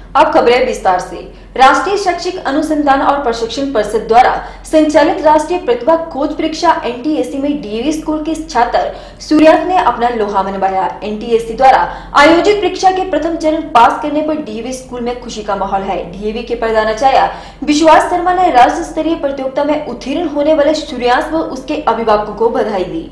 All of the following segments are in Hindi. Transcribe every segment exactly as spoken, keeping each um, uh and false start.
अब खबरें विस्तार से। राष्ट्रीय शैक्षिक अनुसंधान और प्रशिक्षण परिषद द्वारा संचालित राष्ट्रीय प्रतिभा खोज परीक्षा एन टी एस सी में डी ए वी स्कूल के छात्र सूर्यास ने अपना लोहा मनवाया। एन टी एस सी द्वारा आयोजित परीक्षा के प्रथम चरण पास करने पर डी ए वी स्कूल में खुशी का माहौल है। डी ए वी के प्रधानाचार्य विश्वास शर्मा ने राज्य स्तरीय प्रतियोगिता में उत्तीर्ण होने वाले सूर्यास व उसके अभिभावकों को बधाई दी।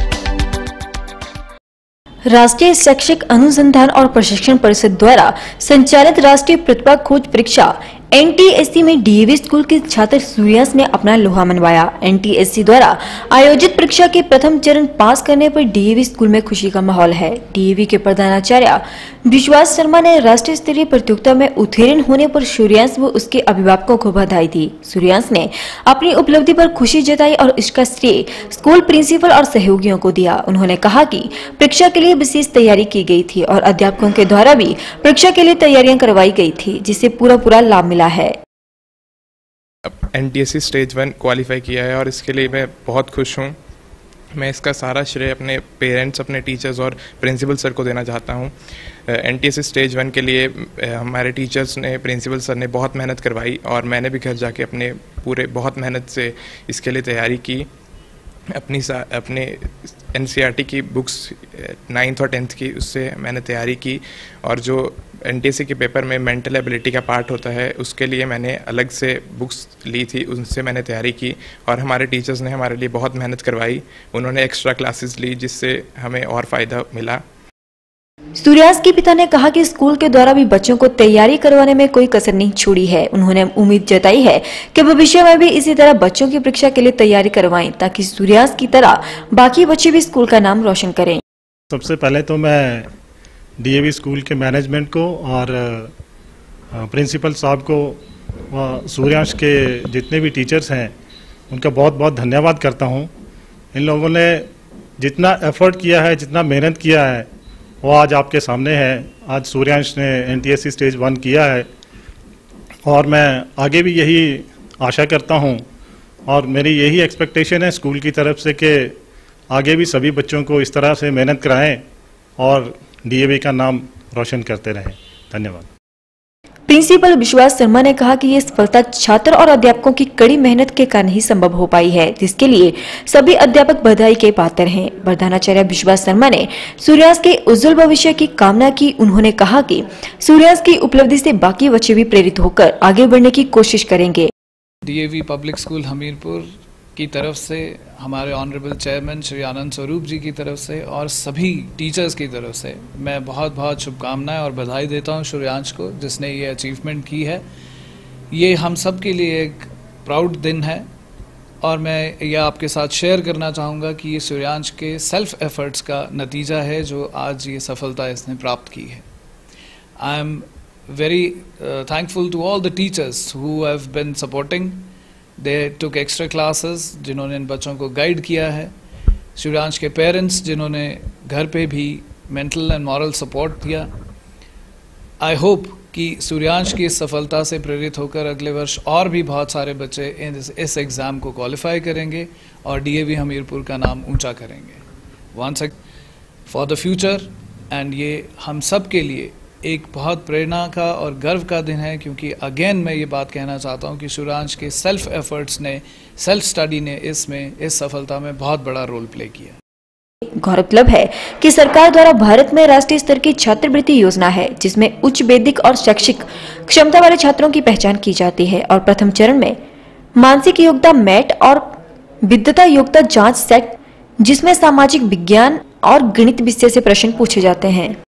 राष्ट्रीय शैक्षिक अनुसंधान और प्रशिक्षण परिषद द्वारा संचालित राष्ट्रीय प्रतिभा खोज परीक्षा एन टी एस सी में डी ए वी स्कूल के छात्र सूर्यास ने अपना लोहा मनवाया। एन टी एस सी द्वारा आयोजित परीक्षा के प्रथम चरण पास करने पर डी ए वी स्कूल में खुशी का माहौल है। डी ए वी के प्रधानाचार्य विश्वास शर्मा ने राष्ट्रीय स्तरीय प्रतियोगिता में उत्तीर्ण होने पर सूर्यास व उसके अभिभावकों को बधाई दी। सूर्यास ने अपनी उपलब्धि पर खुशी जताई और इसका श्रेय स्कूल प्रिंसिपल और सहयोगियों को दिया। उन्होंने कहा कि परीक्षा के लिए विशेष तैयारी की गई थी और अध्यापकों के द्वारा भी परीक्षा के लिए तैयारियां करवाई गई थी, जिससे पूरा पूरा लाभ मिला है। N T S C stage one qualify किया है और इसके लिए मैं बहुत खुश हूँ। मैं इसका सारा श्रेय अपने पेरेंट्स, अपने टीचर्स और प्रिंसिपल सर को देना चाहता हूँ। N T S C stage one के लिए हमारे टीचर्स ने, प्रिंसिपल सर ने बहुत मेहनत करवाई और मैंने भी घर जाके अपने पूरे बहुत मेहनत से इसके लिए तैयारी की। अपनी अपने एन सी आर टी की बुक्स नाइन्थ और टेंथ की, उससे मैंने तैयारी की और जो एन टी एस सी के पेपर में मेंटल एबिलिटी का पार्ट होता है उसके लिए मैंने अलग से बुक्स ली थी, उनसे मैंने तैयारी की और हमारे टीचर्स ने हमारे लिए बहुत मेहनत करवाई। उन्होंने एक्स्ट्रा क्लासेस ली जिससे हमें और फ़ायदा मिला। सूर्यास के पिता ने कहा कि स्कूल के द्वारा भी बच्चों को तैयारी करवाने में कोई कसर नहीं छोड़ी है। उन्होंने उम्मीद जताई है कि भविष्य में भी इसी तरह बच्चों की परीक्षा के लिए तैयारी करवाएं ताकि सूर्यास की तरह बाकी बच्चे भी स्कूल का नाम रोशन करें। सबसे पहले तो मैं डी ए वी स्कूल के मैनेजमेंट को और प्रिंसिपल साहब को, सूर्यास के जितने भी टीचर्स हैं उनका बहुत बहुत धन्यवाद करता हूं। इन लोगों ने जितना एफर्ट किया है, जितना मेहनत किया है, वो आज आपके सामने है। आज सूर्यास ने N T S C stage one किया है और मैं आगे भी यही आशा करता हूं और मेरी यही एक्सपेक्टेशन है स्कूल की तरफ से कि आगे भी सभी बच्चों को इस तरह से मेहनत कराएं और डी ए वी का नाम रोशन करते रहें। धन्यवाद। प्रिंसिपल विश्वास शर्मा ने कहा कि ये सफलता छात्र और अध्यापकों की कड़ी मेहनत के कारण ही संभव हो पाई है, जिसके लिए सभी अध्यापक बधाई के पात्र हैं। प्रधानाचार्य विश्वास शर्मा ने सूर्यास के उज्जवल भविष्य की कामना की। उन्होंने कहा कि सूर्यास की उपलब्धि से बाकी बच्चे भी प्रेरित होकर आगे बढ़ने की कोशिश करेंगे। D A V public school Hamirpur की तरफ से, हमारे ऑनरेबल चेयरमैन श्री आनंद स्वरूप जी की तरफ से और सभी टीचर्स की तरफ से मैं बहुत बहुत शुभकामनाएं और बधाई देता हूं सूर्यांश को, जिसने ये अचीवमेंट की है। ये हम सब के लिए एक प्राउड दिन है और मैं ये आपके साथ शेयर करना चाहूँगा कि ये सूर्यांश के सेल्फ एफर्ट्स का नतीजा है जो आज ये सफलता इसने प्राप्त की है। I am very thankful to all the teachers who have been supporting. They took extra classes, जिन्होंने इन बच्चों को गाइड किया है। सूर्यांश के पेरेंट्स, जिन्होंने घर पे भी मेंटल एंड मॉरल सपोर्ट दिया। आई होप कि सूर्यांश की इस सफलता से प्रेरित होकर अगले वर्ष और भी बहुत सारे बच्चे इस, इस एग्ज़ाम को क्वालिफाई करेंगे और डी ए वी हमीरपुर का नाम ऊंचा करेंगे। Once for the future, and ये हम सब के लिए एक बहुत प्रेरणा का और गर्व का दिन है, क्योंकि अगेन मैं ये बात कहना चाहता हूँ कि सूर्यांश के सेल्फ एफर्ट्स ने, सेल्फ स्टडी ने इसमें इस सफलता में बहुत बड़ा रोल प्ले किया। गौरतलब है कि सरकार द्वारा भारत में राष्ट्रीय स्तर की छात्रवृत्ति योजना है, जिसमें उच्च वैदिक और शैक्षिक क्षमता वाले छात्रों की पहचान की जाती है और प्रथम चरण में मानसिक योग्यता मैट और विद्वता योग्यता जांच सेट, जिसमें सामाजिक विज्ञान और गणित विषय से प्रश्न पूछे जाते हैं।